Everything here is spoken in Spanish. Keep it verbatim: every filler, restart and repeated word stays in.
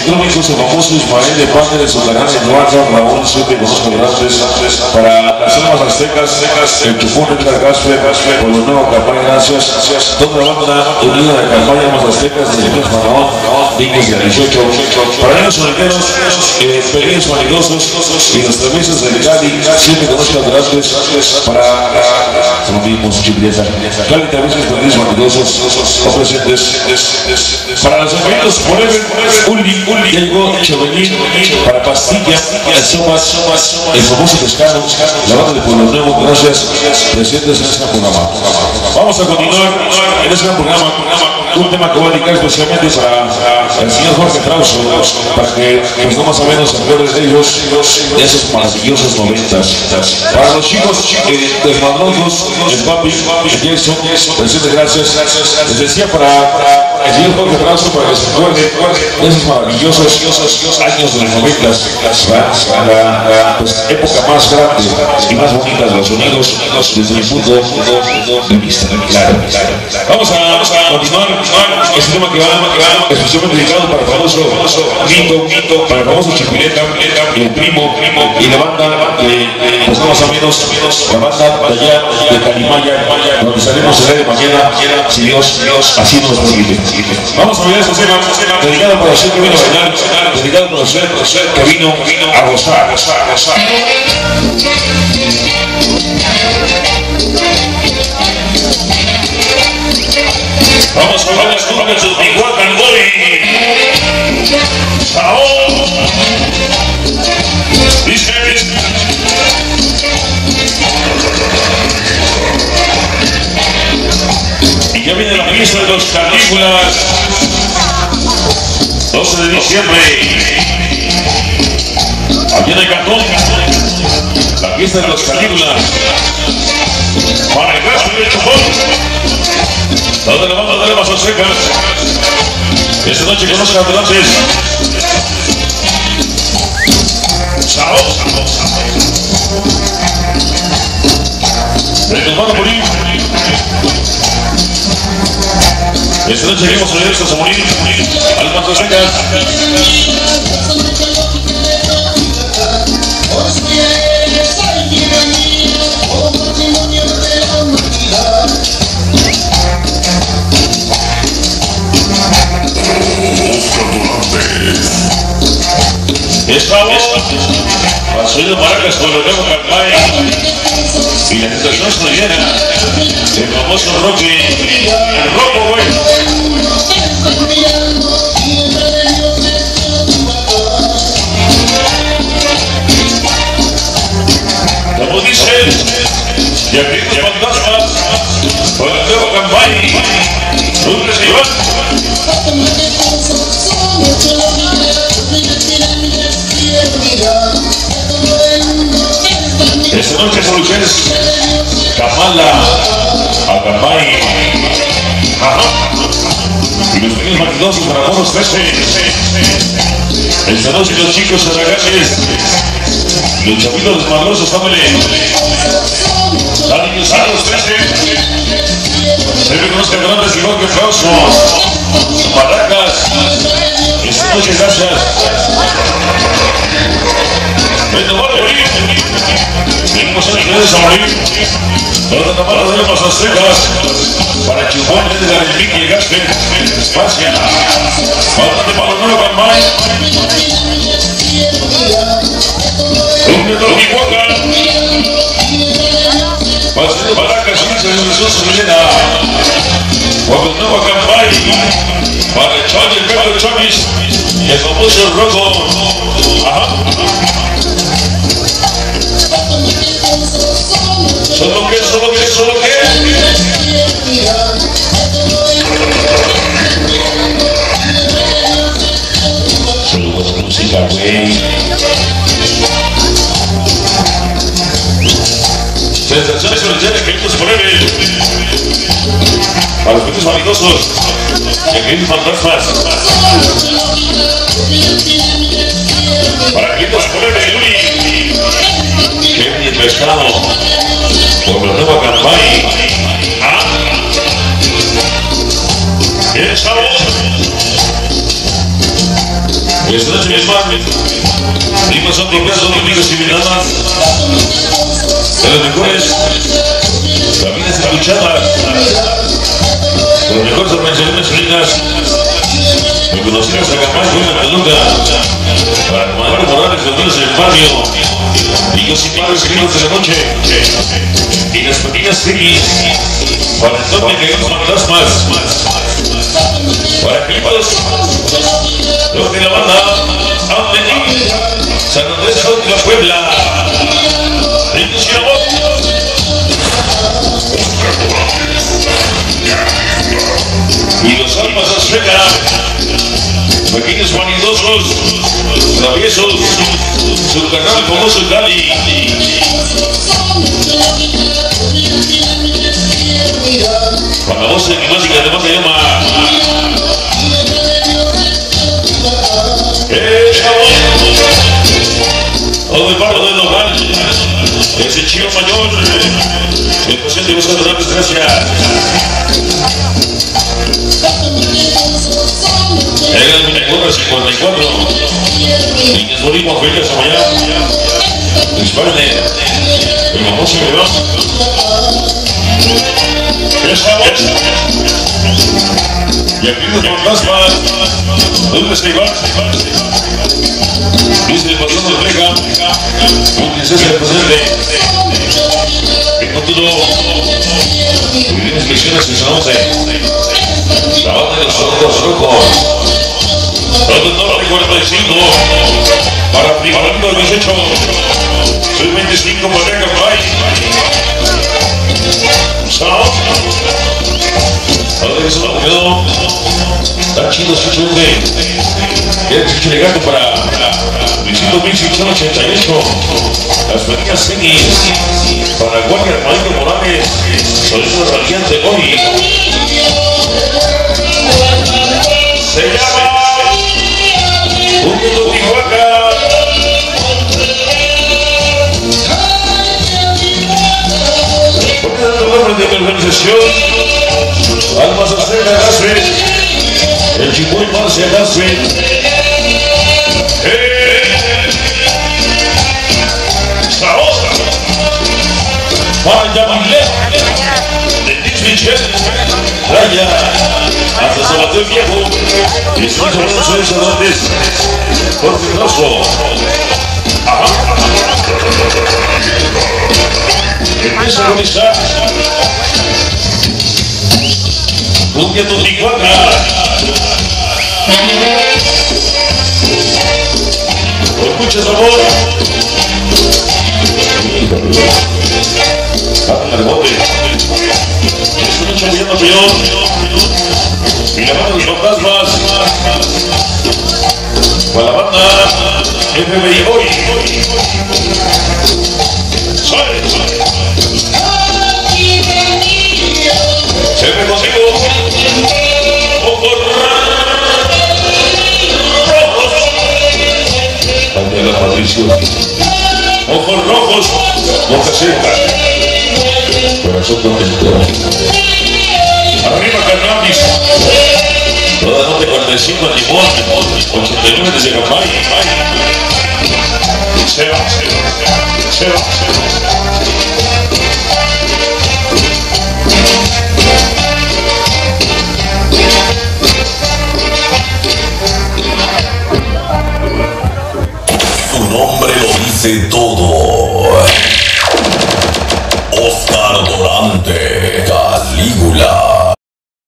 electrónicos, el famoso Ismael de parte de su canal de Eduardo Raúl, siempre con los grandes para las almas aztecas, el Chupón de la Gasper, por los nuevos campaña, gracias. Toda la banda unida de campaña más aztecas de Niños Faraón, niños de dieciocho, para los sonideros, eh, pequeños vanidosos y los traviesos del Cali, siempre con los grandes para los mismos chipiletas. Cali traviesos, pequeños vanidosos, o presentes. Para los amigos, Forever, Uli, Uli, llegó Chevelín, para Pastilla, Somas, el famoso pescado, la banda de Pueblo Nuevo, gracias, presentes en este programa. Vamos a continuar en este programa, un tema que voy a dedicar especialmente para el señor Jorge Trauso, para que pues no más o menos se acuerden de ellos, de esos maravillosos noventas. Para los chicos eh, desmadrosos, el papi, el Jason, presentes, gracias. Les decía para el señor Jorge Trauso, para que se acuerden de esos maravillosos años de los noventas, la pues, época más grande y más bonita de los sonidos desde mi punto de vista. Claro, vamos a continuar este tema que va especialmente dedicado para el famoso Mito, para el famoso Chipileta, el primo y la banda de, pues no más o menos, la banda de allá de Calimaya, donde estaremos el día de mañana, si Dios así nos permite. Vamos a ver este tema dedicado para usted que vino a bailar, dedicado para usted que vino a gozar. Vamos a ver las curvas de Tihuacan Boy. Sao. Dice. Y ya viene la fiesta de los Calígulas. doce de diciembre. Aquí en el Cantón. La fiesta de los Calígulas. Para el gasto del Chupón. Donde la banda de las aztecas. Esta noche con los cantantes. Sao. El hermano morir. Esta noche venimos a ver estos a morir. Almas aztecas. Esta voz pasó de maracas con los nuevos campaña y la situación sonidera el famoso Rocky, el Roco, güey. Como dicen, y aquí los fantasmas con el nuevo campaña, ¿dónde se van? Esta noche soluciones Kamala, Acambay, y los pequeños matidosos para Moros trece. Esta noche los chicos arragaches, los chavitos desmadrosos, dámele. Dale niños a los trece. Se ven con los cantantes igual que Frausos, Maracas. Esta noche gracias. Venga, vale, morir. Venimos a ustedes a morir. Toda la mano de las aztecas. Para el Chupón, Edgar, el Mickey, el Gasper. Espacia. Bastante para los nuevos Campay. Un neto de Tihuacan. Pasando Maracas, Ilse de Jesús Milena. Con el nuevo Campay. Para el Chon y el Pepe de Chonis. Y el famoso Roco. Ajá. Solo que, solo que, solo que. Solo buena música, güey. Sensaciones originales que vimos por él. Para los pequeños vanidosos. Que queridos fantasmas. Para queridos por él, Yuri. Kevin el pescado. Por la nueva Campay. ¿Ah? ¿Quién es la voz? Esta noche, mi hermano, primos son propias, son amigos y damas, de los mejores familias escuchadas, de los mejores organizaciones femeninas, muy conocidas a Capaz, Buena Peluca, para Manuel Morales, los niños del barrio, niños y padres queridos de la noche, y las pequeñas Sigis, para el toque que nos fantasmas, para clipas, los de la banda, Amení, San Andrés de la Puebla, niños y amor. Y los almas azteca, pequeños vanidosos, traviesos, su canal famoso Cali. Con la voz enigmática además se llama ¡Eh, chavos! Todo el barrio del local, ese chivo mayor, el presidente busca darles gracias. Era el veinticuatro cincuenta y cuatro, niñas Bolívar, Felipe Samayá, España, el famoso León. Esa voz, y aquí los fantasmas, ¿dónde se va? Dice el patrón de Vega, un princesa del presente, que con todo, vivimos misiones en San José, la banda de los ojos rojos, todo el norte cuarenta y cinco, para Primarando el dieciocho, soy veinticinco para Capay, Sao, ahora eso no quedó, está chido su chumbe, que es chicho de gato para Luisito mil seiscientos ochenta y ocho, las pequeñas tenis, para Guardia Armando Morales, sonido radiante hoy, se llama Punto Tijuana. Poniendo el nombre de mi organización, Almas Azteca Gaspe, el Chipoy Marcia Gaspe, ¡eh! ¡Saosa! ¡Vaya Milé! De Dismichel, Raya, hasta Sabatel Viejo, y estoy hablando de sacerdotes, Jorge Rosso. Ajá. Empieza a agonizar. Cumbia Tijuana. Con mucho sabor. Al bote. Es un champion peor. Y la banda de los fantasmas. Con la banda F B I hoy. Sale. Se me consigo. Ojos rojos. Daniela Patricio. Ojos rojos. Boca seca. Corazón contento. Arriba Cannabis. Toda noche cuarenta y cinco al limón. ochenta y nueve desde Capay. Se va, se va, se va. Su nombre lo dice todo. Oscar Dorante.